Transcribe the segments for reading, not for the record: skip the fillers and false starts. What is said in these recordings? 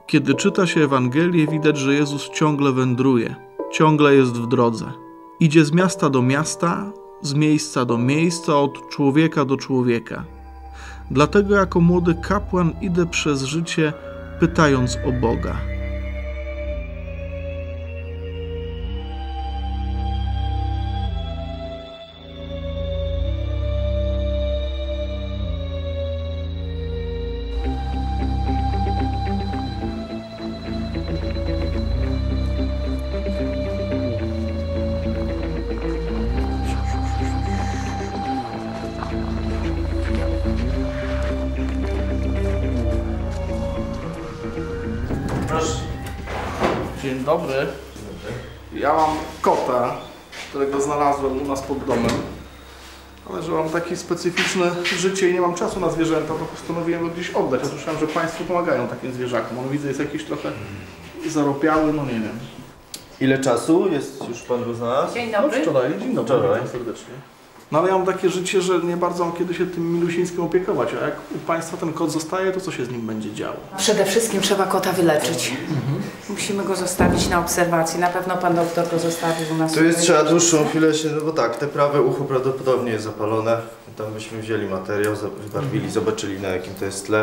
Kiedy czyta się Ewangelię, widać, że Jezus ciągle wędruje, ciągle jest w drodze. Idzie z miasta do miasta, z miejsca do miejsca, od człowieka do człowieka. Dlatego jako młody kapłan idę przez życie, pytając o Boga. Dzień dobry. Ja mam kota, którego znalazłem u nas pod domem. Ale że mam takie specyficzne życie i nie mam czasu na zwierzęta, to postanowiłem go gdzieś oddać. Ja słyszałem, że Państwo pomagają takim zwierzakom. On widzę jest jakiś trochę zaropiały, no nie wiem. Ile czasu jest już Pan go znalazł? Dzień dobry. No wczoraj, dzień dobry, witam serdecznie. No ale ja mam takie życie, że nie bardzo mam kiedy się tym milusińskim opiekować, a jak u Państwa ten kot zostaje, to co się z nim będzie działo? Przede wszystkim trzeba kota wyleczyć. Musimy go zostawić na obserwacji. Na pewno pan doktor go zostawił u nas. To jest trzeba dłuższą chwilę się, no bo tak, te prawe ucho prawdopodobnie jest zapalone. Tam byśmy wzięli materiał, wybarwili, zobaczyli na jakim to jest tle.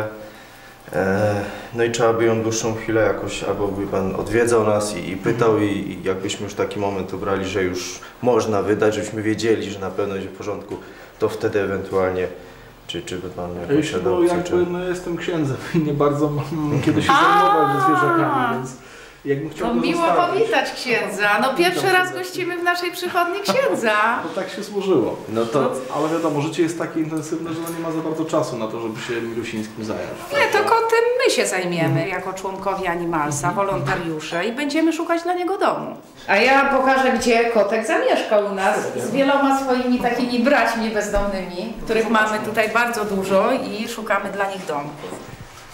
No i trzeba by ją dłuższą chwilę jakoś, albo by Pan odwiedzał nas i pytał i jakbyśmy już taki moment obrali, że już można wydać, żebyśmy wiedzieli, że na pewno będzie w porządku, to wtedy ewentualnie, czy by Pan jakąś adopcję, czy... No jestem księdzem i nie bardzo mam kiedy się zajmować ze zwierzakami, więc jakbym chciał To go miło zostawić, powitać księdza. No pierwszy raz gościmy w naszej przychodni księdza. to tak się służyło. No to... Ale wiadomo, życie jest takie intensywne, że nie ma za bardzo czasu na to, żeby się milusińskim zająć. Nie, to kotem my się zajmiemy jako członkowie Animalsa, wolontariusze i będziemy szukać dla niego domu. A ja pokażę, gdzie kotek zamieszka u nas z wieloma swoimi takimi braćmi bezdomnymi, których mamy tutaj bardzo dużo i szukamy dla nich domków.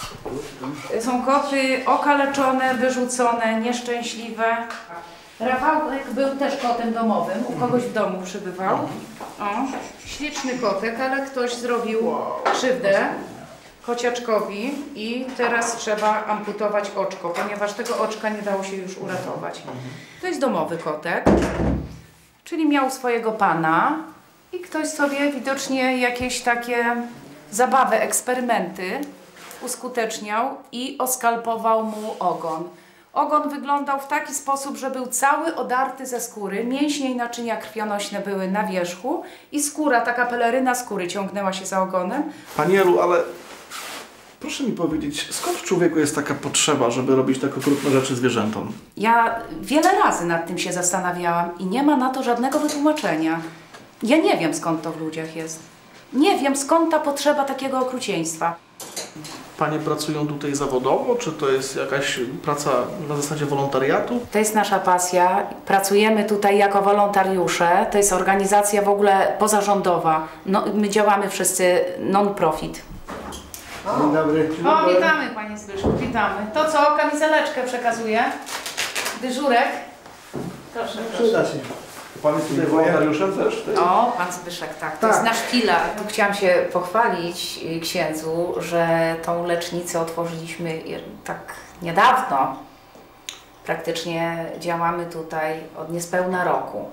Są koty okaleczone, wyrzucone, nieszczęśliwe. Rafałek był też kotem domowym, u kogoś w domu przybywał. O, śliczny kotek, ale ktoś zrobił krzywdę kociaczkowi i teraz trzeba amputować oczko, ponieważ tego oczka nie dało się już uratować. To jest domowy kotek, czyli miał swojego pana i ktoś sobie widocznie jakieś takie zabawy, eksperymenty uskuteczniał i oskalpował mu ogon. Ogon wyglądał w taki sposób, że był cały odarty ze skóry, mięśnie i naczynia krwionośne były na wierzchu i skóra, taka peleryna skóry ciągnęła się za ogonem. Pani Elu, ale proszę mi powiedzieć, skąd w człowieku jest taka potrzeba, żeby robić tak okrutne rzeczy zwierzętom? Ja wiele razy nad tym się zastanawiałam i nie ma na to żadnego wytłumaczenia. Ja nie wiem, skąd to w ludziach jest. Nie wiem, skąd ta potrzeba takiego okrucieństwa. Panie pracują tutaj zawodowo, czy to jest jakaś praca na zasadzie wolontariatu? To jest nasza pasja. Pracujemy tutaj jako wolontariusze. To jest organizacja w ogóle pozarządowa. No, my działamy wszyscy non-profit. Dzień dobry. O, witamy Panie Zbyszku, witamy. To co, kamizeleczkę przekazuję? Dyżurek? Proszę, Przyda się. Pan jest tutaj wolontariuszem też? O, Pan Zbyszek, tak. To jest nasz filar. Tu chciałam się pochwalić księdzu, że tą lecznicę otworzyliśmy tak niedawno. Praktycznie działamy tutaj od niespełna roku.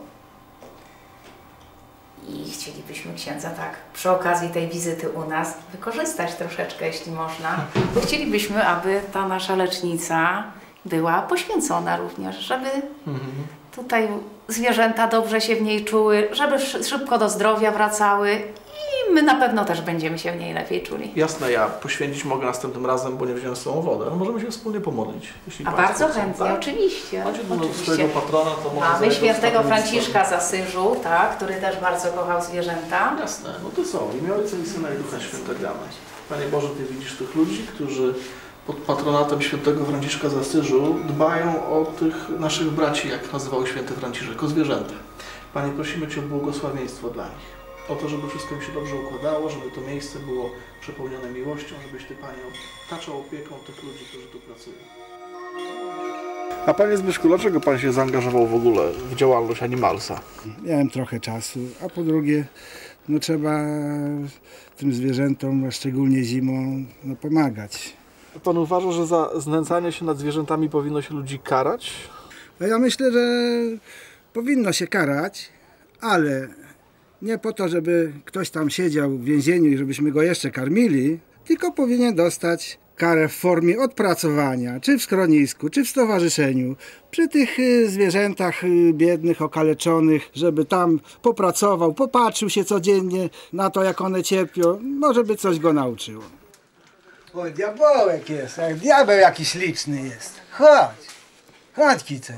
I chcielibyśmy księdza tak przy okazji tej wizyty u nas wykorzystać troszeczkę, jeśli można. Bo chcielibyśmy, aby ta nasza lecznica była poświęcona również, żeby tutaj zwierzęta dobrze się w niej czuły, żeby szybko do zdrowia wracały i my na pewno też będziemy się w niej lepiej czuli. Jasne, ja poświęcić mogę następnym razem, bo nie wziąłem z sobą wodę. No możemy się wspólnie pomodlić. A bardzo chętnie, tak? Oczywiście. Macie do swojego patrona, to może... Mamy świętego Franciszka z Asyżu, tak, który też bardzo kochał zwierzęta. Jasne, no to są. W imię Ojca i Syna i Ducha Świętego. Panie Boże, Ty widzisz tych ludzi, którzy pod patronatem świętego Franciszka z Asyżu dbają o tych naszych braci, jak nazywał święty Franciszek, o zwierzęta. Panie, prosimy Cię o błogosławieństwo dla nich. O to, żeby wszystko im się dobrze układało, żeby to miejsce było przepełnione miłością, żebyś Ty, Panie, otaczał opieką tych ludzi, którzy tu pracują. A Panie Zbyszku, dlaczego Pan się zaangażował w ogóle w działalność Animalsa? Miałem trochę czasu, a po drugie, no trzeba tym zwierzętom, a szczególnie zimą, no pomagać. Czy pan uważa, że za znęcanie się nad zwierzętami powinno się ludzi karać? No ja myślę, że powinno się karać, ale nie po to, żeby ktoś tam siedział w więzieniu i żebyśmy go jeszcze karmili, tylko powinien dostać karę w formie odpracowania, czy w schronisku, czy w stowarzyszeniu, przy tych zwierzętach biednych, okaleczonych, żeby tam popracował, popatrzył się codziennie na to, jak one cierpią, może by coś go nauczyło. O, diabełek jest, jak diabeł jakiś liczny jest. Chodź Kicek.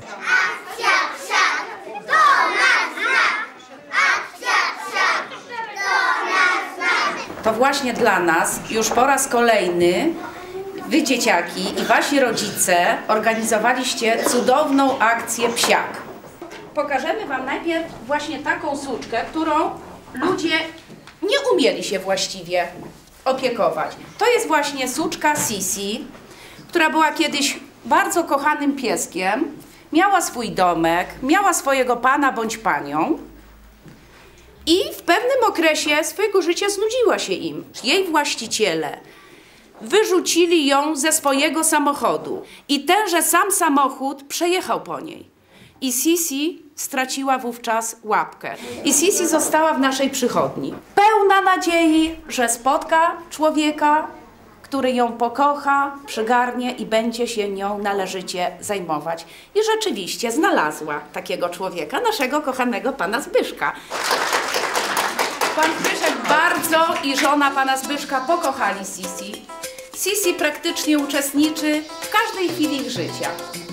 To właśnie dla nas już po raz kolejny wy, dzieciaki i wasi rodzice, organizowaliście cudowną akcję Psiak. Pokażemy wam najpierw właśnie taką suczkę, którą ludzie nie umieli się właściwie opiekować. To jest właśnie suczka Sisi, która była kiedyś bardzo kochanym pieskiem, miała swój domek, miała swojego pana bądź panią. I w pewnym okresie swojego życia znudziła się im. Jej właściciele wyrzucili ją ze swojego samochodu i tenże sam samochód przejechał po niej. I Sisi straciła wówczas łapkę. I Sisi została w naszej przychodni. Pełna nadziei, że spotka człowieka, który ją pokocha, przygarnie i będzie się nią należycie zajmować. I rzeczywiście znalazła takiego człowieka, naszego kochanego pana Zbyszka. Pan Zbyszek bardzo i żona pana Zbyszka pokochali Sisi. Sisi praktycznie uczestniczy w każdej chwili ich życia.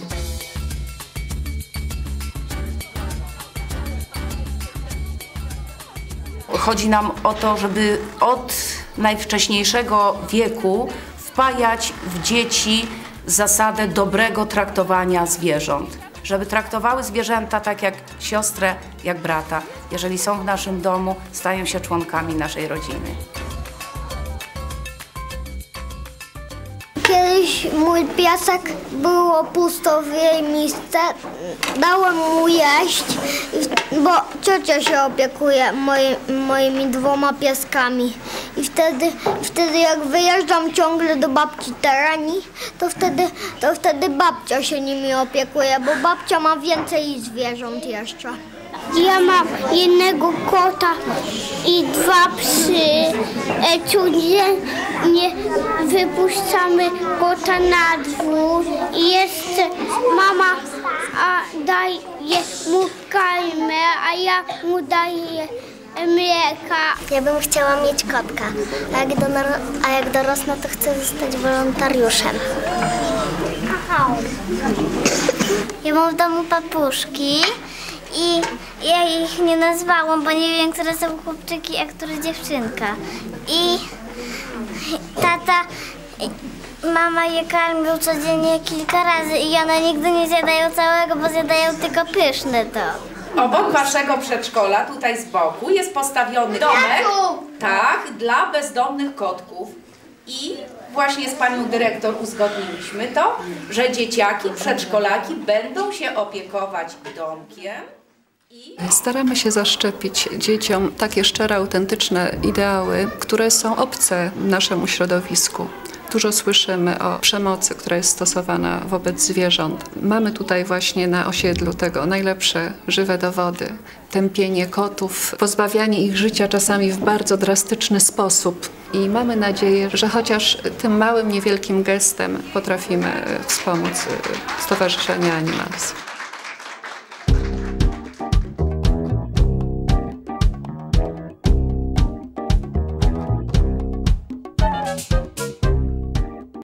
Chodzi nam o to, żeby od najwcześniejszego wieku wpajać w dzieci zasadę dobrego traktowania zwierząt. Żeby traktowały zwierzęta tak jak siostrę, jak brata. Jeżeli są w naszym domu, stają się członkami naszej rodziny. Kiedyś mój piesek było pusto w jej misce. Dałem mu jeść, bo ciocia się opiekuje moimi 2 pieskami. I wtedy jak wyjeżdżam ciągle do babci Tereni, to wtedy babcia się nimi opiekuje, bo babcia ma więcej zwierząt jeszcze. Ja mam jednego kota i 2 psy. Codziennie wypuszczamy kota na dwór i jeszcze mama daje mu karmę, a ja mu daję mleka. Ja bym chciała mieć kotka, a jak dorosnę, to chcę zostać wolontariuszem. Aha. Ja mam w domu papuszki. I ja ich nie nazwałam, bo nie wiem, które są chłopczyki, a które dziewczynka. I tata, mama je karmił codziennie kilka razy i one nigdy nie zjadają całego, bo zjadają tylko pyszne to. Obok waszego przedszkola, tutaj z boku, jest postawiony domek, tak, dla bezdomnych kotków. I właśnie z panią dyrektor uzgodniliśmy to, że dzieciaki, przedszkolaki będą się opiekować domkiem. Staramy się zaszczepić dzieciom takie szczere, autentyczne ideały, które są obce naszemu środowisku. Dużo słyszymy o przemocy, która jest stosowana wobec zwierząt. Mamy tutaj właśnie na osiedlu tego najlepsze żywe dowody. Tępienie kotów, pozbawianie ich życia czasami w bardzo drastyczny sposób. I mamy nadzieję, że chociaż tym małym, niewielkim gestem potrafimy wspomóc Stowarzyszenie Animals.